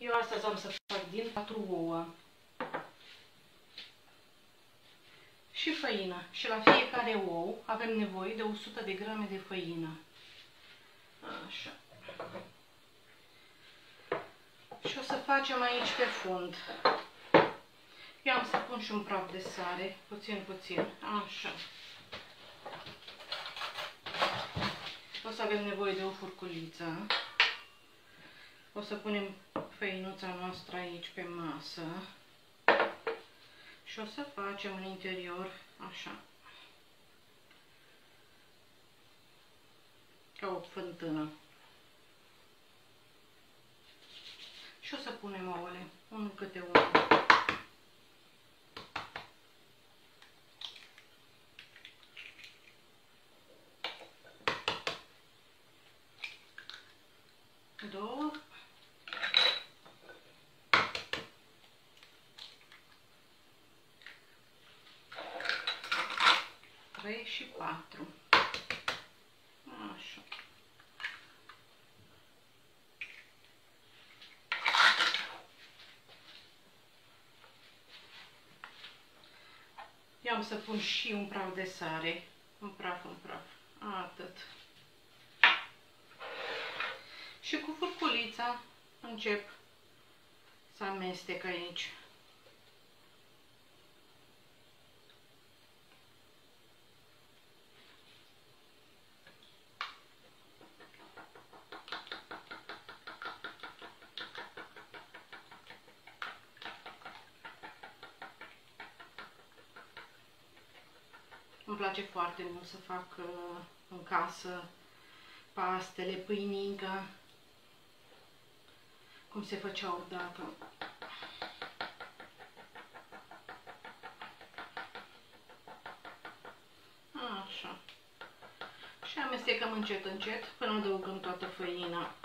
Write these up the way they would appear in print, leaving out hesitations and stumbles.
Eu astăzi am să fac din 4 ouă și făină. Și la fiecare ou avem nevoie de 100 de grame de făină. Așa. Și o să facem aici pe fund. Eu am să pun și un praf de sare, puțin. Așa. O să avem nevoie de o furculiță. O să punem făinuța noastră aici pe masă. Și o să facem în interior așa. Ca o fântână. Și o să punem ouăle, unul câte unul. Două. 3 și 4. Așa. Eu am să pun și un praf de sare. Un praf. Atât. Și cu furculița încep să amestec aici. Îmi place foarte mult să fac în casă pastele, pâinică, cum se făceau odată. Așa. Și amestecăm încet până adăugăm toată făina.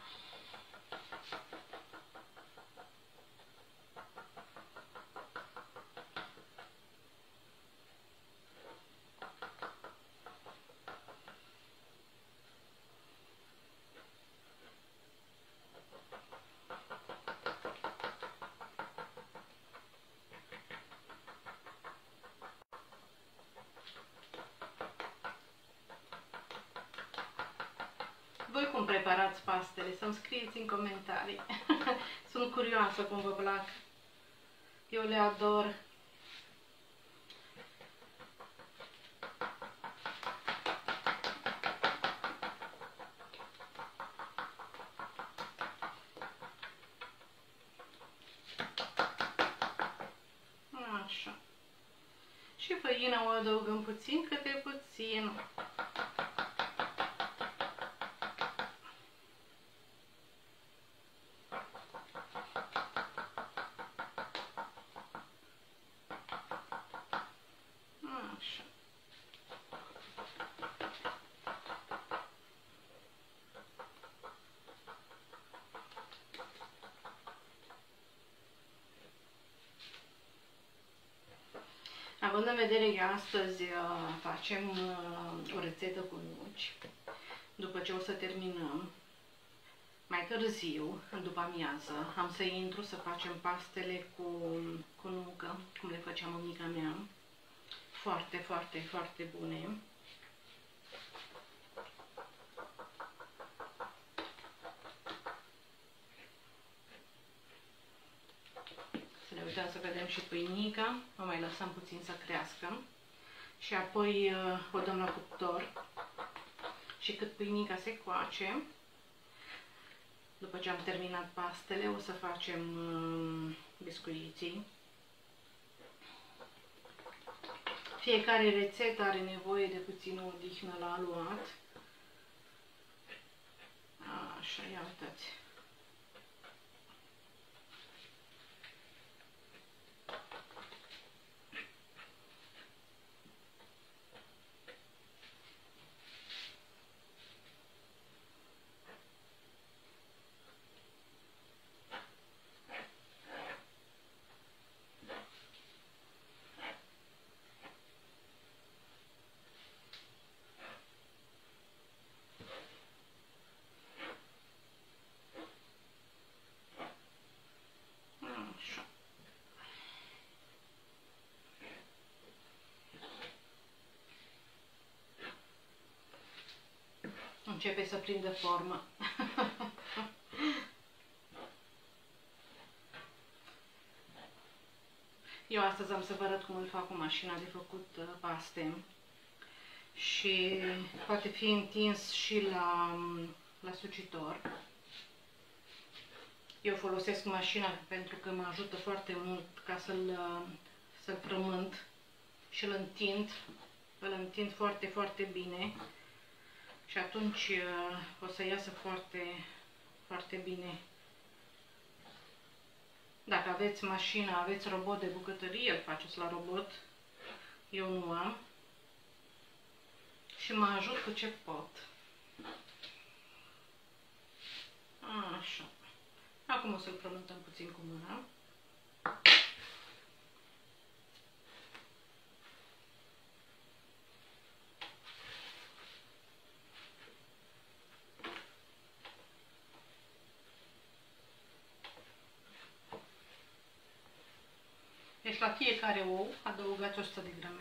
Voi cum preparați pastele? Să-mi scrieți în comentarii. Sunt curioasă cum vă plac. Eu le ador. Așa. Și făina o adăugăm puțin câte puțin. Așa. Având în vedere că astăzi facem o rețetă cu nuci, după ce o să terminăm, mai târziu, după amiază, am să intru să facem pastele cu nucă, cum le făceam mămica mea. Foarte bune. Să ne uităm să vedem și pâinica, o mai lăsăm puțin să crească și apoi o dăm la cuptor și cât pâinica se coace, după ce am terminat pastele, o să facem biscuiții. Fiecare rețetă are nevoie de puțină odihnă la aluat. Așa, ia uitați. Începe să prindă formă. Eu astăzi am să vă arăt cum îl fac cu mașina de făcut paste. Și poate fi întins și la sucitor. Eu folosesc mașina pentru că mă ajută foarte mult ca să-l frământ și îl întind foarte, foarte bine și atunci o să iasă foarte, foarte bine. Dacă aveți mașină, aveți robot de bucătărie, îl faceți la robot. Eu nu am. Și mă ajut cu ce pot. Așa. Acum o să-l frământăm puțin cu mâna. Deci la fiecare ou adăugați 100 de grame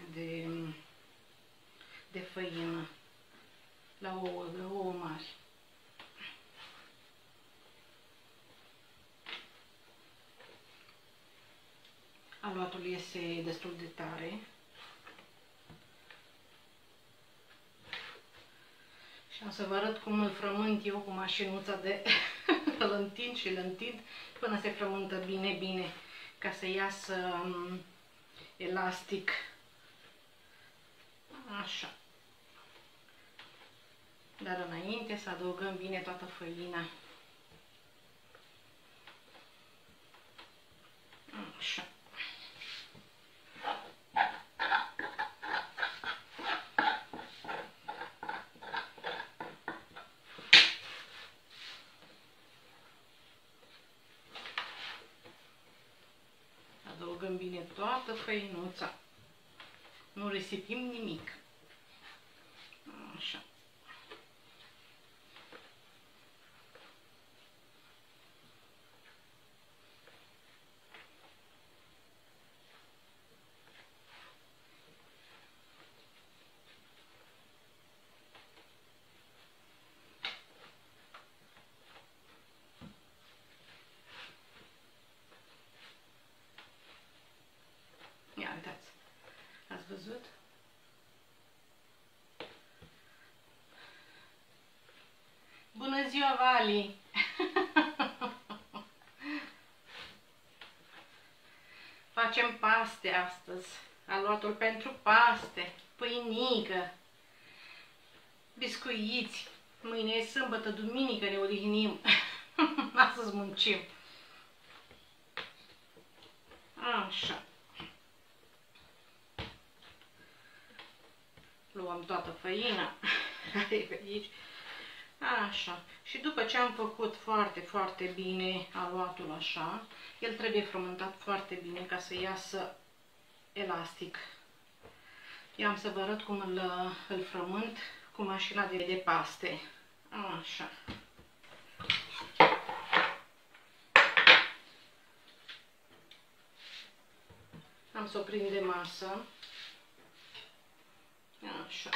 de făină la ouă mari. Aluatul iese destul de tare. Și am să vă arăt cum îl frământ eu cu mașinuța de îl întind și îl întind până se frământă bine, bine, ca să iasă elastic. Așa. Dar înainte să adăugăm bine toată făina. Așa. Adăugăm bine toată făinuța. Nu risipim nimic. Așa. Ia uitați. Ați văzut? Bună ziua, Vali! Facem paste astăzi. Aluatul pentru paste, pâinică, biscuiți. Mâine e sâmbătă, duminică, ne odihnim. Astăzi muncim. Așa. Luăm toată făina. Aici. Așa. Și după ce am făcut foarte, foarte bine aluatul așa, el trebuie frământat foarte bine ca să iasă elastic. Eu am să vă arăt cum îl frământ cu mașina de paste. Așa. Am să o prind de masă. Așa.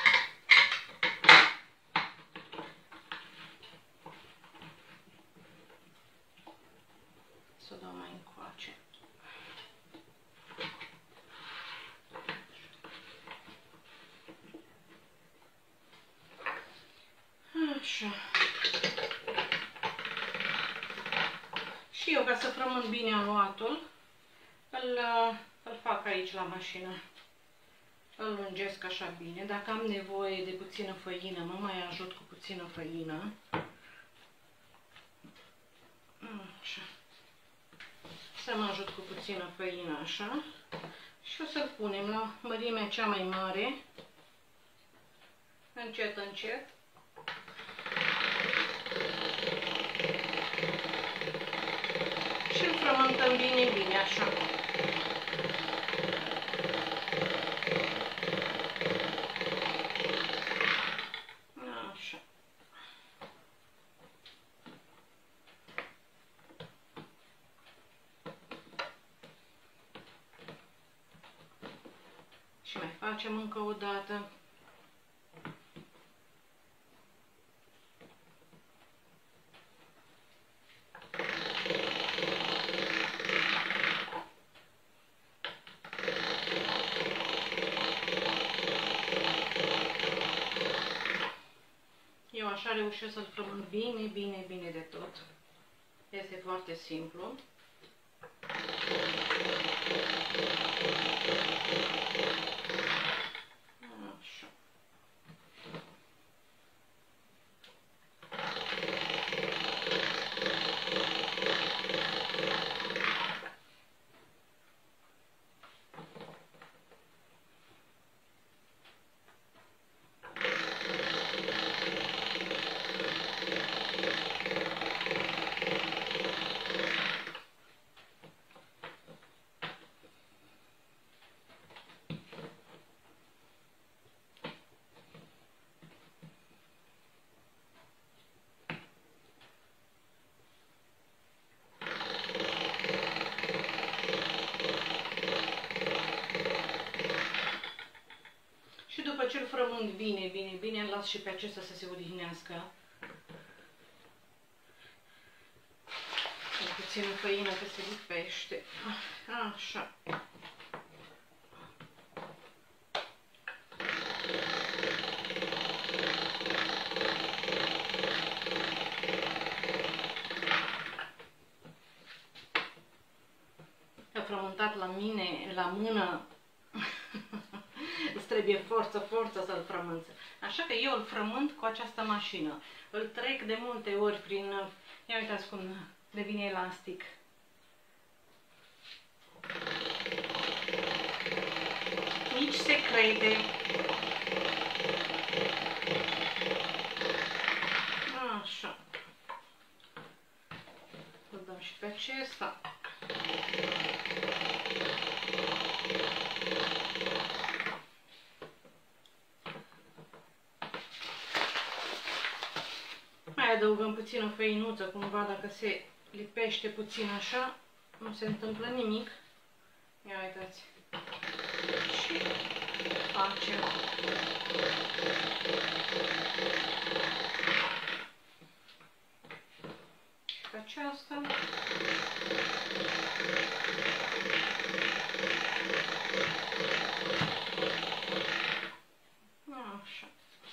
Să o dau mai încoace. Așa. Și eu, ca să frământ bine aluatul, îl fac aici la mașină. Îl lungesc așa bine. Dacă am nevoie de puțină făină, mă mai ajut cu puțină făină. Așa. Să mă ajut cu puțină făină așa. Și o să-l punem la mărimea cea mai mare. Încet, încet. Și îl frământăm bine, bine așa. Așa. Și mai facem încă o dată. Eu așa reușesc să-l frământ bine, bine, bine de tot. Este foarte simplu. Așa. Și după ce îl frământ bine, bine, bine, îl las și pe acesta să se odihnească. Puțină făină că se lipește. Așa. A frământat la mine, la mână, îți trebuie forță să-l frămânți. Așa că eu îl frământ cu această mașină. Îl trec de multe ori prin... Ia uitați cum devine elastic. Nici secrete. Așa. Îl dăm și pe acesta. Mai adăugăm puțină făinuță, cumva dacă se lipește puțin așa, nu se întâmplă nimic. Ia uitați. Și facem. Și pe aceasta. Așa.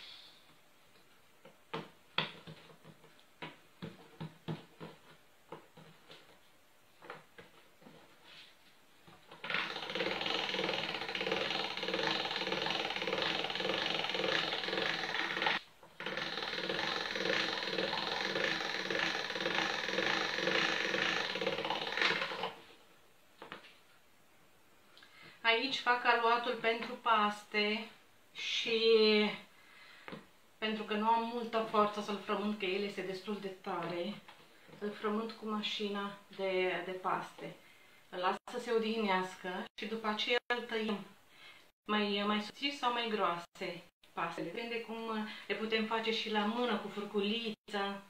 Aici fac aluatul pentru paste și pentru că nu am multă forță să-l frământ, că el este destul de tare, îl frământ cu mașina de paste. Îl las să se odihnească și după aceea îl tăiem mai subțiri sau mai groase pastele. Depinde cum le putem face și la mână cu furculița.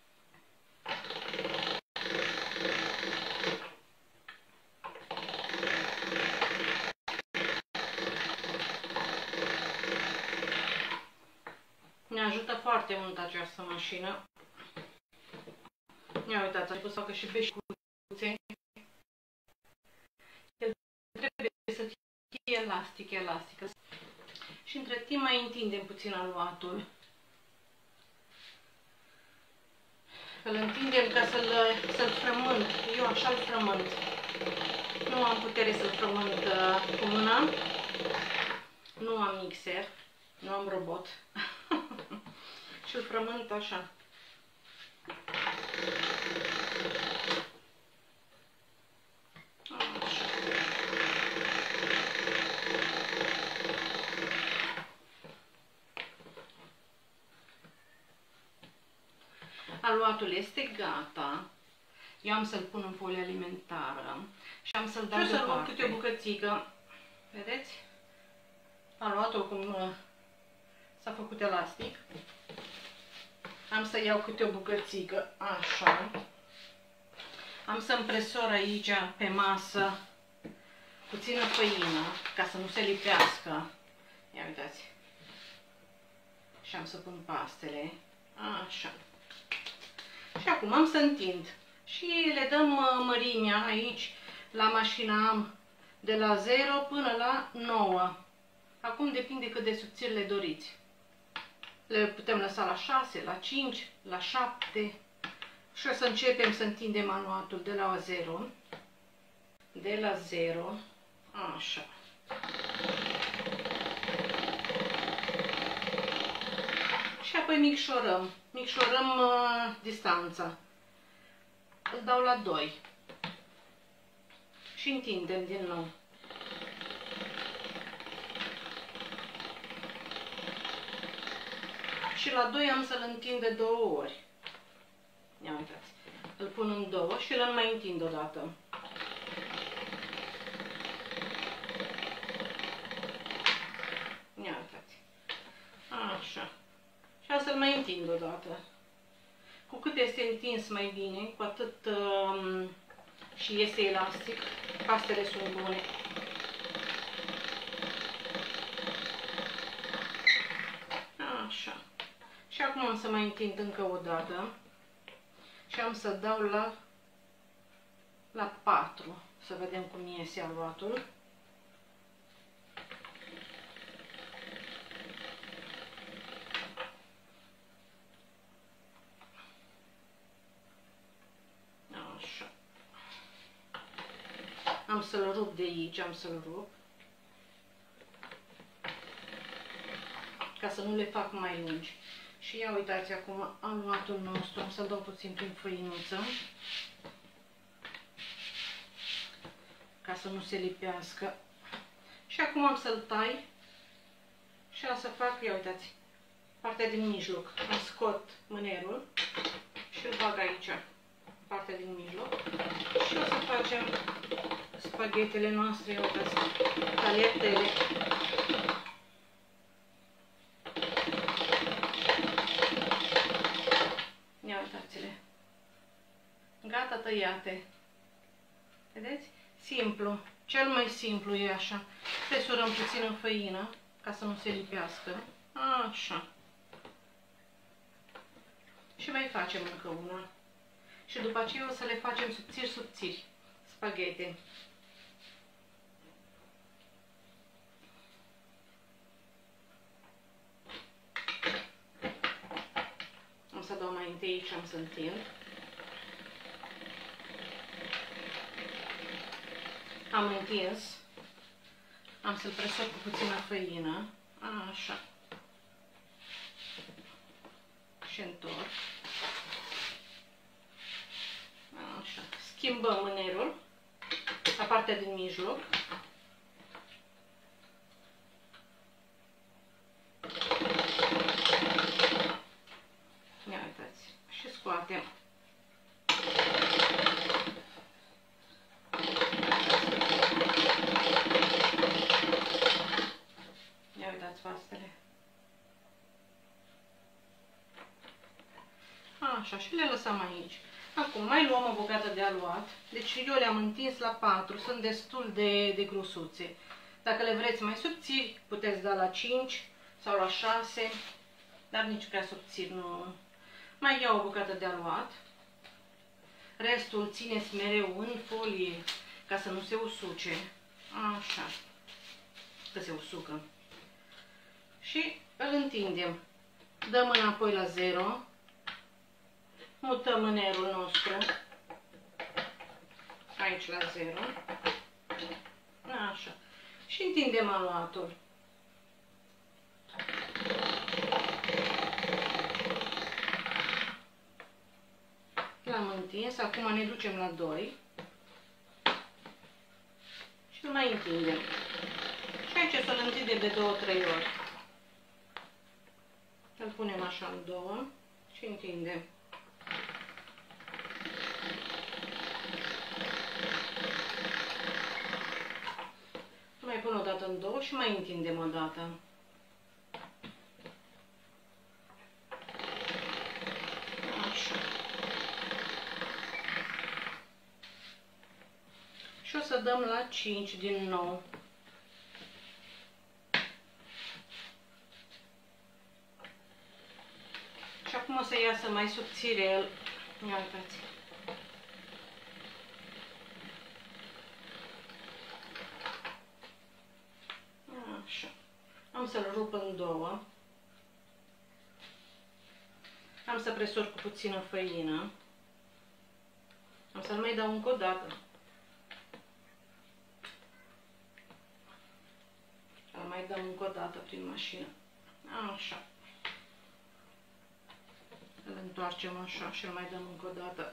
Ne ajută foarte mult această mașină. Ia uitați, am pus să facă și beșcuțe. El trebuie să fie elastic. Și între timp mai întindem puțin aluatul. Îl întindem ca să-l frământ. Eu așa îl frământ. Nu am putere să-l frământ cu mâna. Nu am mixer. Nu am robot. Și îl frământ așa. Aluatul este gata. Eu am să-l pun în folie alimentară și am să-l dau deoparte. Și o să luăm câte o bucățică. Vedeți? Aluatul cum s-a făcut elastic. Am să iau câte o bucățică, așa. Am să împresor aici pe masă puțină făină, ca să nu se lipească. Ia uitați. Și am să pun pastele, așa. Și acum am să întind. Și le dăm mărimea aici, la mașină am de la 0 până la 9. Acum depinde cât de subțiri le doriți. Le putem lăsa la 6, la 5, la 7 și o să începem să întindem aluatul de la 0. De la 0, așa. Și apoi micșorăm. Micșorăm distanța. Îl dau la 2. Și întindem din nou. Și la 2 am să-l întind de 2 ori. Ia uitați. Îl pun în 2 și îl mai întind o dată. Ia uitați. Așa. Și am să-l mai întind o dată. Cu cât este întins mai bine, cu atât și iese elastic. Pastele sunt bune. Așa. Și acum am să mai întind încă o dată. Și am să dau la 4. Să vedem cum iese aluatul. Așa. Am să-l rup de aici, am să-l rup. Ca să nu le fac mai lungi. Și ia uitați acum aluatul nostru, am să-l dau puțin prin făinuță, ca să nu se lipească. Și acum am să-l tai și am să fac, ia uitați, partea din mijloc. Îmi scot mânerul și îl bag aici, partea din mijloc. Și o să facem spaghetele noastre, ia uitați, tagliatelle. Ia uitați-le. Gata tăiate. Vedeți? Simplu. Cel mai simplu e așa. Presurăm puțin în făină ca să nu se lipească. Așa. Și mai facem încă una. Și după aceea o să le facem subțiri, subțiri. Spaghete. Am să dau mai întâi aici, am să întind. Am întins. Am să-l presor cu puțină făină. Așa. Și întorc. Așa. Schimbăm mânerul la partea din mijloc. Ia uitați. Și scoatem. Ia uitați pastele. Așa, și le lăsăm aici. Acum mai luăm o bucată de aluat. Deci eu le-am întins la 4, sunt destul de grosuțe. Dacă le vreți mai subțiri, puteți da la 5 sau la 6, dar nici prea subțiri nu. Mai iau o bucată de aluat. Restul țineți mereu în folie ca să nu se usuce. Așa, că se usucă. Și îl întindem. Dăm înapoi la 0. Mutăm mânerul nostru aici la 0. Așa. Și întindem aluatul. L-am întins. Acum ne ducem la 2. Și îl mai întindem. Și aici să-l întindem de 2-3 ori. Îl punem așa în 2 și întindem. Mai pun o dată în 2 și mai întindem o dată. Așa. Și o să dăm la 5 din nou. Și acum o să iasă mai subțire el. Ia uitați. Așa. Am să-l rup în 2. Am să presor cu puțină făină. Am să-l mai dau încă o dată. Îl mai dăm încă o dată prin mașină. Așa. Îl întoarcem așa și îl mai dăm încă o dată.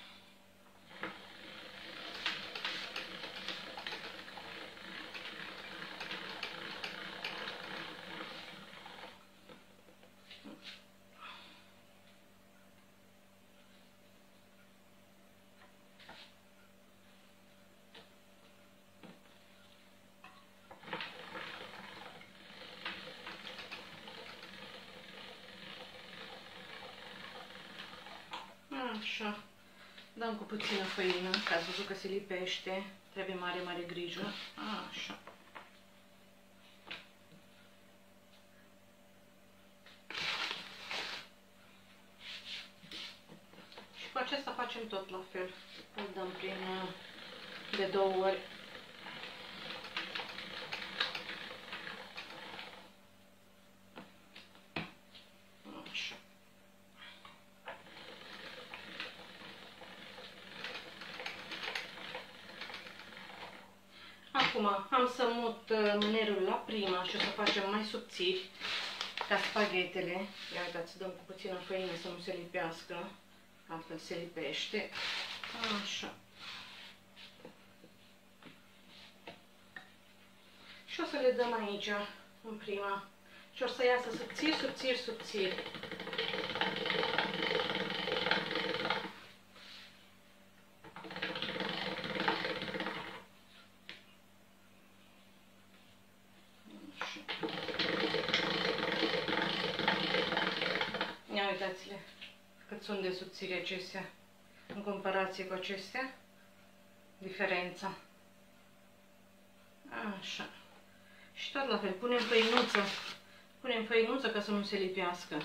Așa. Dăm cu puțină făină, că ați văzut că se lipește. Trebuie mare grijă. Așa. Și cu acesta facem tot la fel. Îl dăm prin de 2 ori. Așa. Acum am să mut mânerul la prima și o să facem mai subțiri ca spaghetele. Ia uitați, dăm cu puțină făină să nu se lipească, altfel se lipește. Așa. Și o să le dăm aici, în prima. Și o să iasă subțiri, subțiri, subțiri. Ia uitați-le cât sunt de subțiri acestea în comparație cu acestea. Diferența. Așa. Și tot la fel, punem făinuță. Punem făinuță ca să nu se lipească.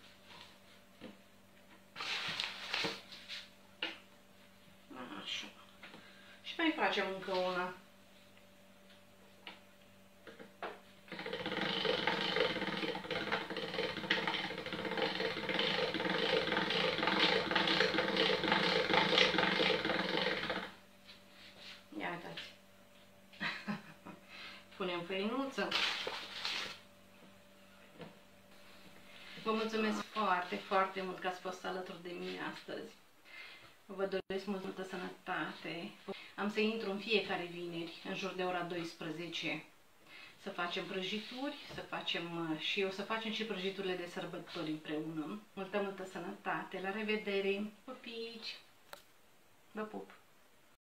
Așa. Și mai facem încă una. Ia uitați. Punem făinuță. Vă mulțumesc foarte mult că ați fost alături de mine astăzi. Vă doresc multă sănătate. Am să intru în fiecare vineri, în jur de ora 12, să facem prăjituri, și o să facem și prăjiturile de sărbători împreună. Multă sănătate. La revedere, pupici! Vă pup!